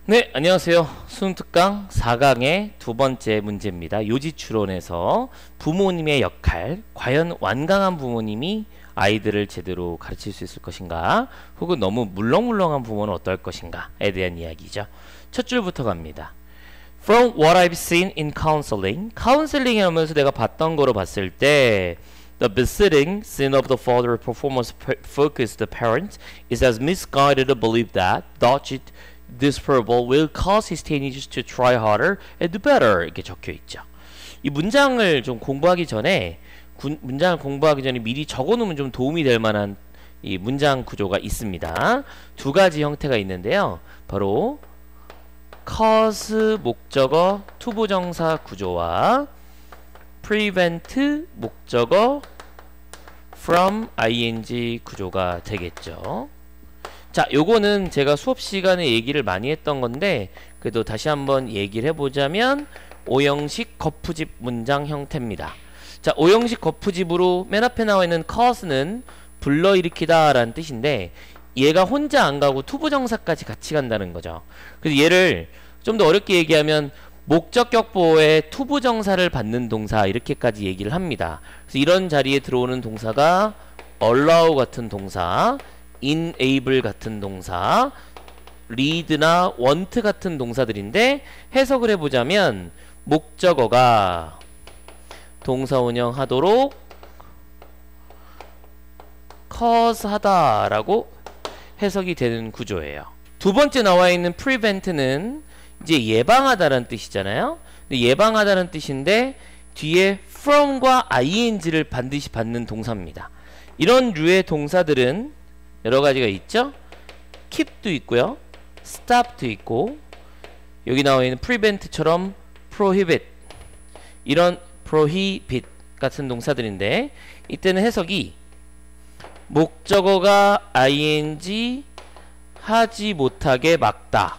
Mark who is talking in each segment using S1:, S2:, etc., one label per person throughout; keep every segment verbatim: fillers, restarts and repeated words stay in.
S1: 네, 안녕하세요. 수능 특강 사 강의 두 번째 문제입니다. 요지추론에서 부모님의 역할, 과연 완강한 부모님이 아이들을 제대로 가르칠 수 있을 것인가, 혹은 너무 물렁물렁한 부모는 어떨 것인가에 대한 이야기죠. 첫 줄부터 갑니다. From what I've seen in counseling, 카운셀링 하면서 내가 봤던 거로 봤을 때 The besetting sin of the father performance-focused parent is as misguided to believe that dodged this parable will cause his teenagers to try harder and do better. 이렇게 적혀 있죠. 이 문장을 좀 공부하기 전에 구, 문장을 공부하기 전에 미리 적어놓으면 좀 도움이 될 만한 이 문장 구조가 있습니다. 두 가지 형태가 있는데요. 바로 cause 목적어 투부정사 구조와 prevent 목적어 from ing 구조가 되겠죠. 자, 요거는 제가 수업 시간에 얘기를 많이 했던 건데 그래도 다시 한번 얘기를 해보자면 오형식 거푸집 문장 형태입니다. 자, 오형식 거푸집으로 맨 앞에 나와 있는 cause는 불러일으키다 라는 뜻인데 얘가 혼자 안 가고 투부정사까지 같이 간다는 거죠. 그래서 얘를 좀 더 어렵게 얘기하면 목적격 보호에 투부정사를 받는 동사 이렇게까지 얘기를 합니다. 그래서 이런 자리에 들어오는 동사가 allow 같은 동사, enable 같은 동사, lead나 want 같은 동사들인데 해석을 해보자면 목적어가 동사 운영하도록 cause 하다 라고 해석이 되는 구조예요. 두 번째 나와 있는 prevent는 이제 예방하다라는 뜻이잖아요. 근데 예방하다는 뜻인데 뒤에 from과 ing를 반드시 받는 동사입니다. 이런 류의 동사들은 여러 가지가 있죠. keep도 있고요, stop도 있고, 여기 나와 있는 prevent처럼 prohibit, 이런 prohibit 같은 동사들인데 이때는 해석이 목적어가 ing 하지 못하게 막다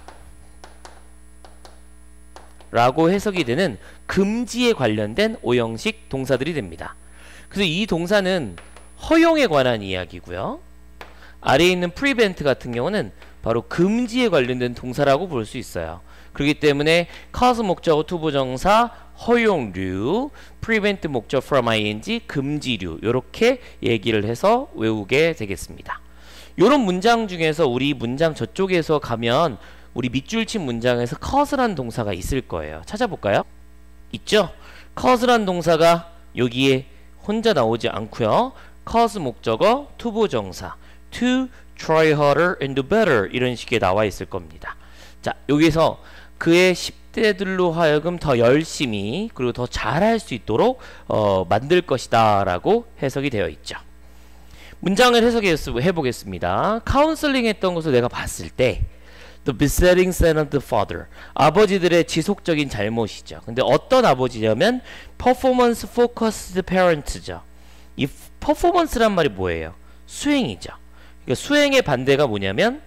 S1: 라고 해석이 되는 금지에 관련된 오형식 동사들이 됩니다. 그래서 이 동사는 허용에 관한 이야기고요. 아래에 있는 prevent 같은 경우는 바로 금지에 관련된 동사라고 볼 수 있어요. 그렇기 때문에 cause 목적어 투부정사 허용류, prevent 목적 from ing 금지류, 이렇게 얘기를 해서 외우게 되겠습니다. 이런 문장 중에서 우리 문장 저쪽에서 가면 우리 밑줄 친 문장에서 cause란 동사가 있을 거예요. 찾아볼까요? 있죠? cause란 동사가 여기에 혼자 나오지 않고요. cause 목적어 투부정사 to try harder and do better 이런 식의 나와 있을 겁니다. 자, 여기서 그의 십 대들로 하여금 더 열심히 그리고 더 잘할 수 있도록 어, 만들 것이다 라고 해석이 되어 있죠. 문장을 해석해 보겠습니다. 카운슬링 했던 것을 내가 봤을 때 The besetting sin of the father, 아버지들의 지속적인 잘못이죠. 근데 어떤 아버지냐면 performance focused parents죠. 이 performance란 말이 뭐예요? 수행이죠. 그러니까 수행의 반대가 뭐냐면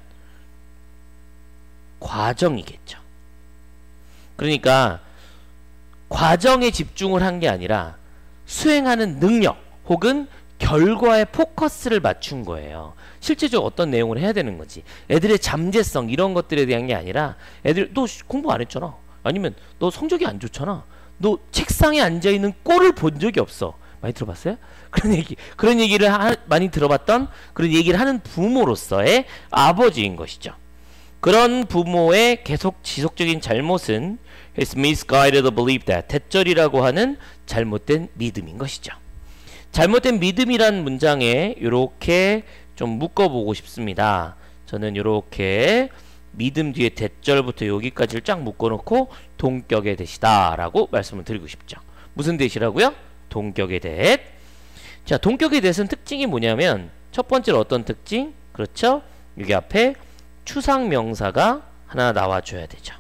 S1: 과정이겠죠. 그러니까 과정에 집중을 한 게 아니라 수행하는 능력 혹은 결과에 포커스를 맞춘 거예요. 실제적으로 어떤 내용을 해야 되는 거지. 애들의 잠재성 이런 것들에 대한 게 아니라 애들 너 공부 안 했잖아. 아니면 너 성적이 안 좋잖아. 너 책상에 앉아있는 꼴을 본 적이 없어. 많이 들어봤어요? 그런 얘기, 그런 얘기를 하, 많이 들어봤던 그런 얘기를 하는 부모로서의 아버지인 것이죠. 그런 부모의 계속 지속적인 잘못은 is misguided to believe that, 대절이라고 하는 잘못된 믿음인 것이죠. 잘못된 믿음이란 문장에 이렇게 좀 묶어보고 싶습니다. 저는 이렇게 믿음 뒤에 대절부터 여기까지를 쫙 묶어놓고 동격의 대시다 라고 말씀을 드리고 싶죠. 무슨 대시라고요? 동격의 대. 자, 동격의 대는 특징이 뭐냐면 첫 번째로 어떤 특징? 그렇죠? 여기 앞에 추상명사가 하나 나와줘야 되죠.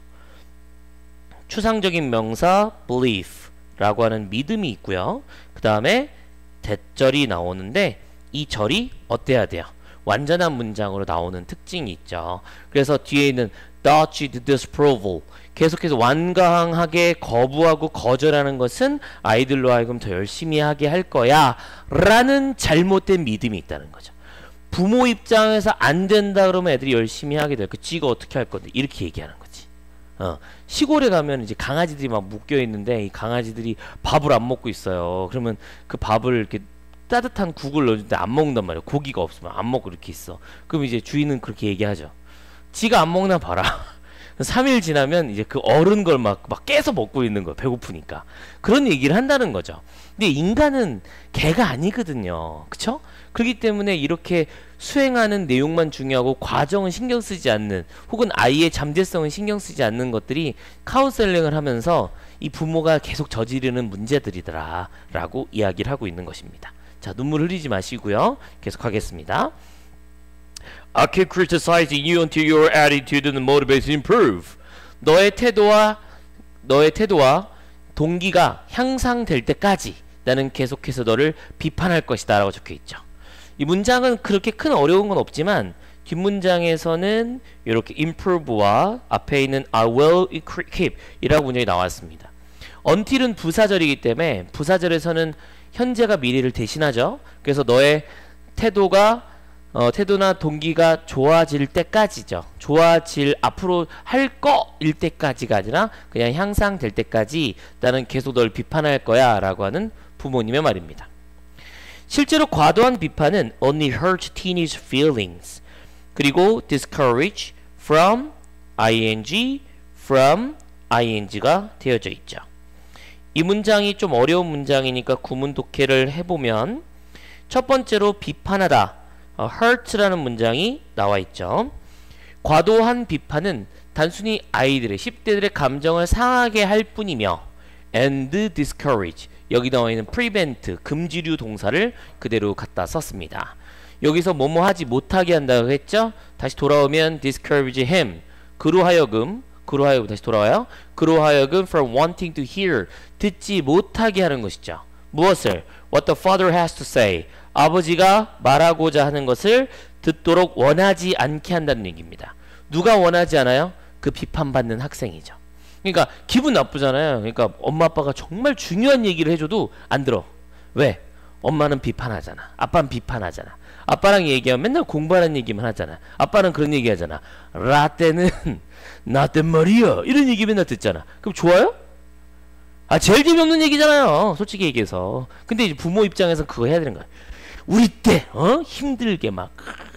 S1: 추상적인 명사 belief 라고 하는 믿음이 있고요. 그 다음에 대절이 나오는데 이 절이 어때야 돼요? 완전한 문장으로 나오는 특징이 있죠. 그래서 뒤에 있는 dodged disapproval, 계속해서 완강하게 거부하고 거절하는 것은 아이들로 하여금 더 열심히 하게 할 거야 라는 잘못된 믿음이 있다는 거죠. 부모 입장에서 안 된다 그러면 애들이 열심히 하게 될 거. 지가 어떻게 할 건데 이렇게 얘기하는 거지. 어, 시골에 가면 이제 강아지들이 막 묶여 있는데 이 강아지들이 밥을 안 먹고 있어요. 그러면 그 밥을 이렇게 따뜻한 국을 넣어주는데 안 먹는단 말이에요. 고기가 없으면 안 먹고 이렇게 있어. 그럼 이제 주인은 그렇게 얘기하죠. 지가 안 먹나 봐라. 삼 일 지나면 이제 그 어른 걸 막 막 깨서 먹고 있는 거야. 배고프니까. 그런 얘기를 한다는 거죠. 근데 인간은 개가 아니거든요. 그쵸? 그렇기 때문에 이렇게 수행하는 내용만 중요하고 과정은 신경 쓰지 않는, 혹은 아이의 잠재성은 신경 쓰지 않는 것들이 카운셀링을 하면서 이 부모가 계속 저지르는 문제들이더라 라고 이야기를 하고 있는 것입니다. 자, 눈물 흘리지 마시고요. 계속 하겠습니다. I keep criticizing you until your attitude and motivation improve. 너의 태도와 너의 태도와 동기가 향상될 때까지 나는 계속해서 너를 비판할 것이다 라고 적혀있죠. 이 문장은 그렇게 큰 어려운 건 없지만 뒷문장에서는 이렇게 improve와 앞에 있는 I will keep 이라고 문장이 나왔습니다. until은 부사절이기 때문에 부사절에서는 현재가 미래를 대신하죠. 그래서 너의 태도가 어, 태도나 동기가 좋아질 때까지죠. 좋아질, 앞으로 할 거일 때까지가 아니라 그냥 향상될 때까지 나는 계속 널 비판할 거야 라고 하는 부모님의 말입니다. 실제로 과도한 비판은 only hurt teenage feelings, 그리고 discourage from ing, from ing가 되어져 있죠. 이 문장이 좀 어려운 문장이니까 구문 독해를 해보면 첫 번째로 비판하다, 어, hurt라는 문장이 나와 있죠. 과도한 비판은 단순히 아이들의 십 대들의 감정을 상하게 할 뿐이며 and discourage, 여기 나와 있는 prevent, 금지류 동사를 그대로 갖다 썼습니다. 여기서 뭐뭐 하지 못하게 한다고 했죠. 다시 돌아오면 discourage him, 그로 하여금, 그로 하여금 다시 돌아와요. 그로 하여금 from wanting to hear, 듣지 못하게 하는 것이죠. 무엇을? What the father has to say, 아버지가 말하고자 하는 것을 듣도록 원하지 않게 한다는 얘기입니다. 누가 원하지 않아요? 그 비판받는 학생이죠. 그러니까 기분 나쁘잖아요. 그러니까 엄마 아빠가 정말 중요한 얘기를 해줘도 안 들어. 왜? 엄마는 비판하잖아. 아빠는 비판하잖아. 아빠랑 얘기하면 맨날 공부하는 얘기만 하잖아. 아빠는 그런 얘기 하잖아. 라떼는 나때 말이야, 이런 얘기 맨날 듣잖아. 그럼 좋아요? 아, 제일 재미없는 얘기잖아요, 솔직히 얘기해서. 근데 이제 부모 입장에서 그거 해야 되는 거야. 우리 때 어? 힘들게 막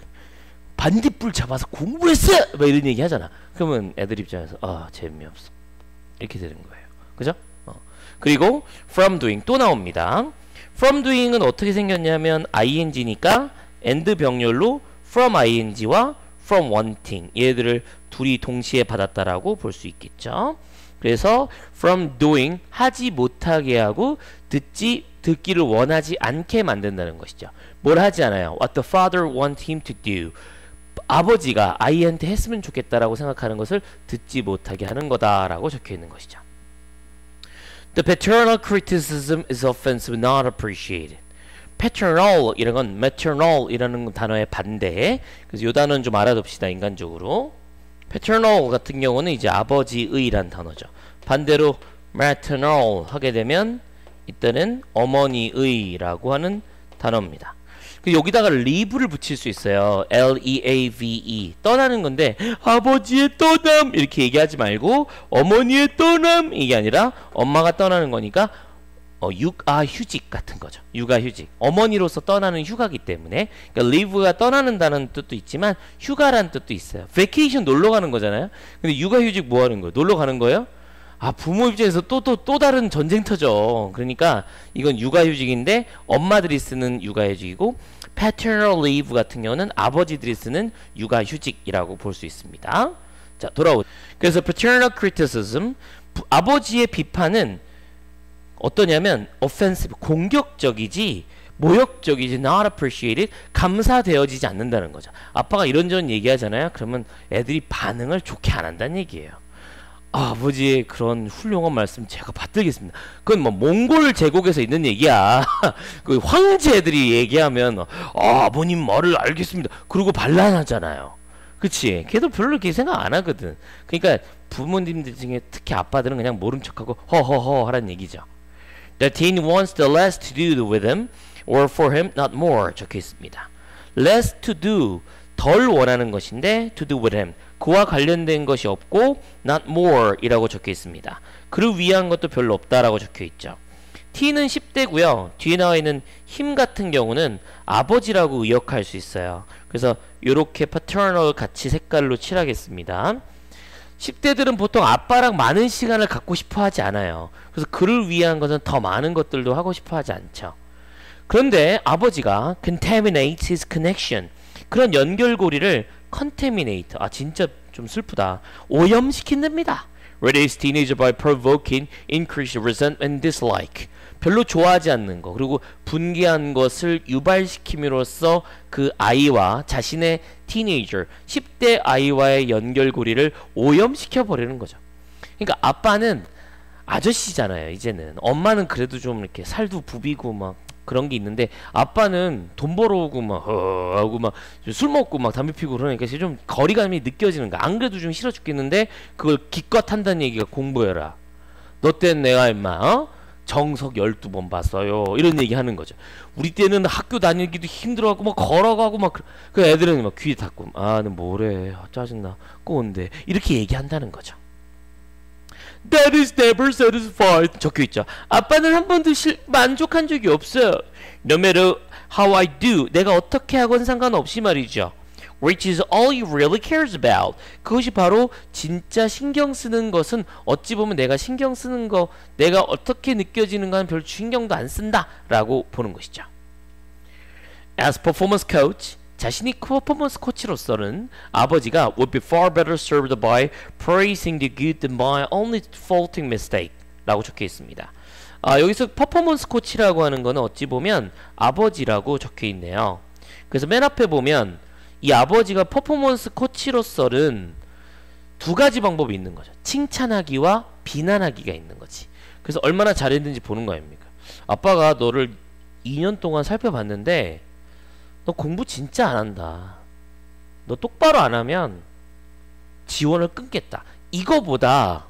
S1: 반딧불 잡아서 공부했어! 막 이런 얘기 하잖아. 그러면 애들 입장에서 아, 재미없어, 이렇게 되는 거예요. 그죠? 어. 그리고 from doing 또 나옵니다. from doing은 어떻게 생겼냐면 ing니까 and 병렬로 from ing와 from wanting, 얘들을 둘이 동시에 받았다라고 볼 수 있겠죠. 그래서 from doing, 하지 못하게 하고 듣지 듣기를 원하지 않게 만든다는 것이죠. 뭘 하지 않아요. What the father want him to do, 아버지가 아이한테 했으면 좋겠다라고 생각하는 것을 듣지 못하게 하는 거다라고 적혀 있는 것이죠. The paternal criticism is offensive, not appreciated. paternal 이런 건 maternal 이라는 단어의 반대. 그래서 이 단어는 좀 알아둡시다, 인간적으로. paternal 같은 경우는 이제 아버지의란 단어죠. 반대로 maternal 하게 되면 이때는 어머니의라고 하는 단어입니다. 여기다가 leave를 붙일 수 있어요. L-E-A-V-E, 떠나는 건데 아버지의 떠남 이렇게 얘기하지 말고 어머니의 떠남 이게 아니라 엄마가 떠나는 거니까 어, 육아휴직 같은 거죠. 육아휴직, 어머니로서 떠나는 휴가기 때문에, 그러니까 leave가 떠나는다는 뜻도 있지만 휴가라는 뜻도 있어요. vacation 놀러 가는 거잖아요. 근데 육아휴직 뭐 하는 거예요? 놀러 가는 거예요? 아, 부모 입장에서 또 또 또 다른 전쟁터죠. 그러니까 이건 육아휴직인데 엄마들이 쓰는 육아휴직이고, paternal leave 같은 경우는 아버지들이 쓰는 육아휴직이라고 볼 수 있습니다. 자, 돌아오. 그래서 paternal criticism, 부, 아버지의 비판은 어떠냐면 offensive, 공격적이지 모욕적이지 not appreciated, 감사되어지지 않는다는 거죠. 아빠가 이런저런 얘기하잖아요. 그러면 애들이 반응을 좋게 안 한다는 얘기예요. 아, 아버지의 그런 훌륭한 말씀 제가 받들겠습니다. 그건 뭐 몽골 제국에서 있는 얘기야. 그 황제들이 얘기하면 아, 아버님 말을 알겠습니다, 그러고 반란하잖아요. 그치? 걔도 별로 그렇게 생각 안 하거든. 그러니까 부모님들 중에 특히 아빠들은 그냥 모른 척하고 허허허 하라는 얘기죠. The teen wants the less to do with him or for him, not more 적혀 있습니다. less to do, 덜 원하는 것인데 to do with him, 그와 관련된 것이 없고 not more 이라고 적혀 있습니다. 그를 위한 것도 별로 없다라고 적혀 있죠. t는 십 대고요. 뒤에 나와 있는 him 같은 경우는 아버지라고 의역할 수 있어요. 그래서 이렇게 paternal 같이 색깔로 칠하겠습니다. 십 대들은 보통 아빠랑 많은 시간을 갖고 싶어 하지 않아요. 그래서 그를 위한 것은 더 많은 것들도 하고 싶어 하지 않죠. 그런데 아버지가 contaminate his connection, 그런 연결고리를 contaminate, 아 진짜 좀 슬프다, 오염시킨답니다. Raise teenager by provoking increased resentment and dislike. 별로 좋아하지 않는 거, 그리고 분개한 것을 유발시킴으로써 그 아이와 자신의 티네이저, 십 대 아이와의 연결고리를 오염시켜 버리는 거죠. 그러니까 아빠는 아저씨잖아요. 이제는 엄마는 그래도 좀 이렇게 살도 부비고 막 그런 게 있는데, 아빠는 돈 벌어오고 막 어, 하고 막 술 먹고 막 담배 피고 그러니까 좀 거리감이 느껴지는 거야. 안 그래도 좀 싫어 죽겠는데 그걸 기껏 한다는 얘기가 공부해라. 너 때는 내가 임마 어? 정석 열두 번 봤어요. 이런 얘기 하는 거죠. 우리 때는 학교 다니기도 힘들어하고 막 걸어가고 막 그 애들은 막 귀에 닫고 아, 너 뭐래? 아, 짜증나. 꼰대. 이렇게 얘기한다는 거죠. That is never satisfied. 적혀 있죠. 아빠는 한 번도 실, 만족한 적이 없어요. No matter how I do. 내가 어떻게 하건 상관없이 말이죠. Which is all he really cares about. 그것이 바로 진짜 신경 쓰는 것은, 어찌 보면 내가 신경 쓰는 거, 내가 어떻게 느껴지는가는 별 신경도 안 쓴다 라고 보는 것이죠. As performance coach, 자신이 퍼포먼스 코치로서는 아버지가 would be far better served by praising the good than by only faulting mistake 라고 적혀 있습니다. 아, 여기서 퍼포먼스 코치라고 하는 거는 어찌 보면 아버지라고 적혀 있네요. 그래서 맨 앞에 보면 이 아버지가 퍼포먼스 코치로서는 두 가지 방법이 있는 거죠. 칭찬하기와 비난하기가 있는 거지. 그래서 얼마나 잘했는지 보는 거 아닙니까? 아빠가 너를 이 년 동안 살펴봤는데 너 공부 진짜 안 한다. 너 똑바로 안 하면 지원을 끊겠다. 이거보다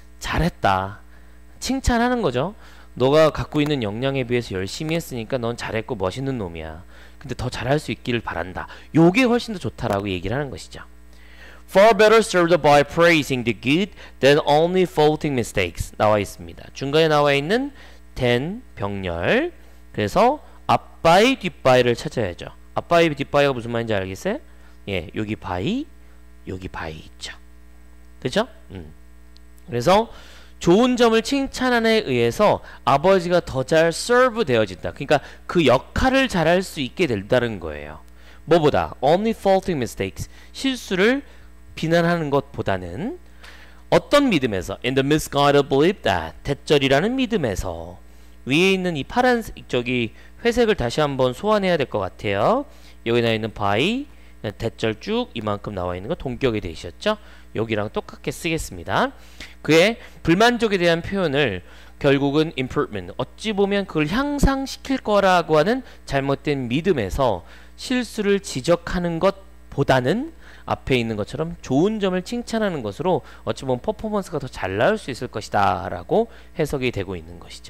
S1: 잘했다. 칭찬하는 거죠. 너가 갖고 있는 역량에 비해서 열심히 했으니까 넌 잘했고 멋있는 놈이야. 근데 더 잘할 수 있기를 바란다. 요게 훨씬 더 좋다라고 얘기를 하는 것이죠. Far better served by praising the good than only faulting mistakes 나와 있습니다. 중간에 나와 있는 than 병렬. 그래서 아빠의 뒷바이를 찾아야죠. 아빠의 뒷바이가 무슨 말인지 알겠어요? 예, 여기 바이, 여기 바이 있죠. 그죠? 음. 그래서 좋은 점을 칭찬함에 의해서 아버지가 더 잘 serve 되어진다. 그러니까 그 역할을 잘할 수 있게 된다는 거예요. 뭐보다? Only faulting mistakes. 실수를 비난하는 것보다는 어떤 믿음에서? In the misguided belief that. 대절이라는 믿음에서. 위에 있는 이 파란색, 저기 회색을 다시 한번 소환해야 될 것 같아요. 여기 나와 있는 by, 대절 쭉 이만큼 나와 있는 거 동격이 되셨죠? 여기랑 똑같게 쓰겠습니다. 그의 불만족에 대한 표현을 결국은 improvement, 어찌 보면 그걸 향상시킬 거라고 하는 잘못된 믿음에서 실수를 지적하는 것보다는 앞에 있는 것처럼 좋은 점을 칭찬하는 것으로 어찌 보면 퍼포먼스가 더 잘 나올 수 있을 것이다 라고 해석이 되고 있는 것이죠.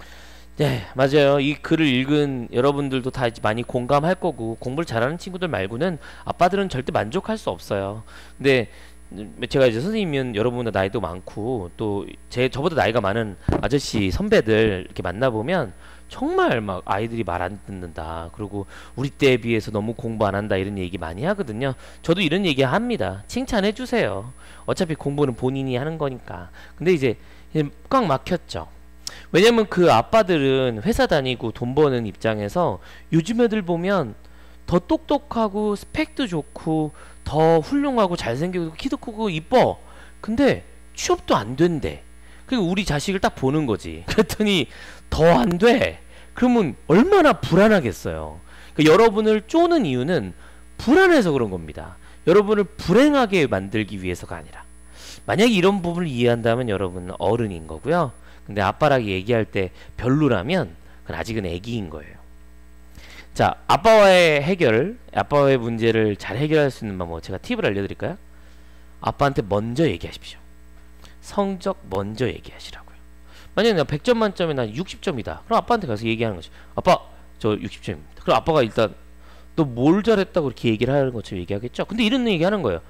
S1: 네, 맞아요. 이 글을 읽은 여러분들도 다 많이 공감할 거고, 공부를 잘하는 친구들 말고는 아빠들은 절대 만족할 수 없어요. 근데 제가 이제 선생님이면 여러분보다 나이도 많고 또 제 저보다 나이가 많은 아저씨 선배들 이렇게 만나보면 정말 막 아이들이 말 안 듣는다, 그리고 우리 때에 비해서 너무 공부 안 한다, 이런 얘기 많이 하거든요. 저도 이런 얘기 합니다. 칭찬해 주세요. 어차피 공부는 본인이 하는 거니까. 근데 이제 꽉 막혔죠. 왜냐면 그 아빠들은 회사 다니고 돈 버는 입장에서 요즘 애들 보면 더 똑똑하고 스펙도 좋고 더 훌륭하고 잘생기고 키도 크고 이뻐. 근데 취업도 안 된대. 그리고 우리 자식을 딱 보는 거지. 그랬더니 더 안 돼. 그러면 얼마나 불안하겠어요. 그러니까 여러분을 쪼는 이유는 불안해서 그런 겁니다. 여러분을 불행하게 만들기 위해서가 아니라. 만약에 이런 부분을 이해한다면 여러분은 어른인 거고요. 근데 아빠라고 얘기할 때 별로라면 그건 아직은 애기인 거예요. 자, 아빠와의 해결, 아빠와의 문제를 잘 해결할 수 있는 방법, 제가 팁을 알려드릴까요? 아빠한테 먼저 얘기하십시오. 성적 먼저 얘기하시라고요. 만약에 내가 백 점 만점에 난 육십 점이다. 그럼 아빠한테 가서 얘기하는 거죠. 아빠, 저 육십 점입니다. 그럼 아빠가 일단 너 뭘 잘했다고 그렇게 얘기를 하는 것처럼 얘기하겠죠. 근데 이런 얘기 하는 거예요.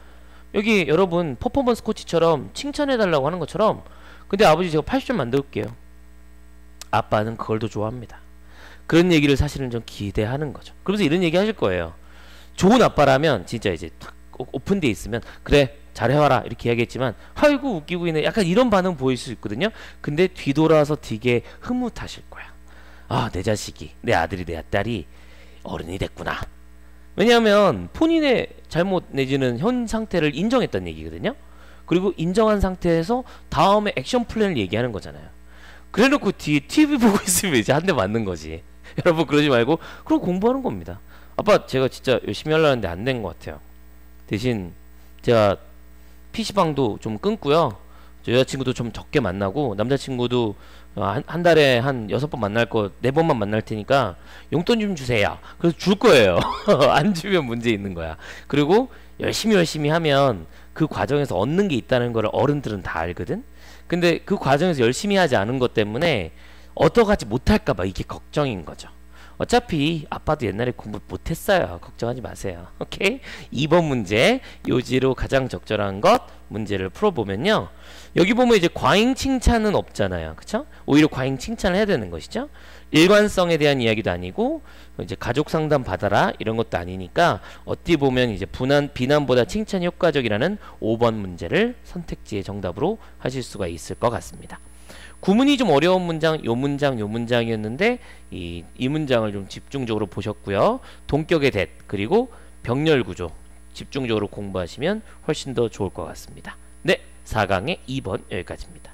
S1: 여기 여러분 퍼포먼스 코치처럼 칭찬해달라고 하는 것처럼 근데 아버지 제가 팔십 점 만들게요. 아빠는 그걸 더 좋아합니다. 그런 얘기를 사실은 좀 기대하는 거죠. 그러면서 이런 얘기 하실 거예요. 좋은 아빠라면 진짜 이제 탁 오픈돼 있으면 그래 잘해와라 이렇게 이야기했지만 아이고 웃기고 있네 약간 이런 반응 보일 수 있거든요. 근데 뒤돌아서 되게 흐뭇하실 거야. 아, 내 자식이 내 아들이 내 딸이 어른이 됐구나. 왜냐하면 본인의 잘못 내지는 현 상태를 인정했다는 얘기거든요. 그리고 인정한 상태에서 다음에 액션 플랜을 얘기하는 거잖아요. 그래놓고 뒤에 티비 보고 있으면 이제 한 대 맞는 거지. 여러분 그러지 말고 그럼 공부하는 겁니다. 아빠 제가 진짜 열심히 하려는데 안 된 것 같아요. 대신 제가 피시방도 좀 끊고요. 저 여자친구도 좀 적게 만나고 남자친구도 한, 한 달에 한 여섯 번 만날 거 네 번만 만날 테니까 용돈 좀 주세요. 그래서 줄 거예요. 안 주면 문제 있는 거야. 그리고 열심히 열심히 하면 그 과정에서 얻는 게 있다는 걸 어른들은 다 알거든. 근데 그 과정에서 열심히 하지 않은 것 때문에 얻어가지 못할까 봐 이게 걱정인 거죠. 어차피 아빠도 옛날에 공부 못했어요. 걱정하지 마세요. 오케이? 이 번 문제 요지로 가장 적절한 것 문제를 풀어보면요. 여기 보면 이제 과잉 칭찬은 없잖아요. 그쵸? 오히려 과잉 칭찬을 해야 되는 것이죠. 일관성에 대한 이야기도 아니고 이제 가족 상담 받아라 이런 것도 아니니까 어찌 보면 이제 분한, 비난보다 칭찬이 효과적이라는 오 번 문제를 선택지의 정답으로 하실 수가 있을 것 같습니다. 구문이 좀 어려운 문장, 요 문장, 요 문장이었는데 이, 이 문장을 좀 집중적으로 보셨고요. 동격의 대 그리고 병렬 구조 집중적으로 공부하시면 훨씬 더 좋을 것 같습니다. 네, 사 강의 이 번 여기까지입니다.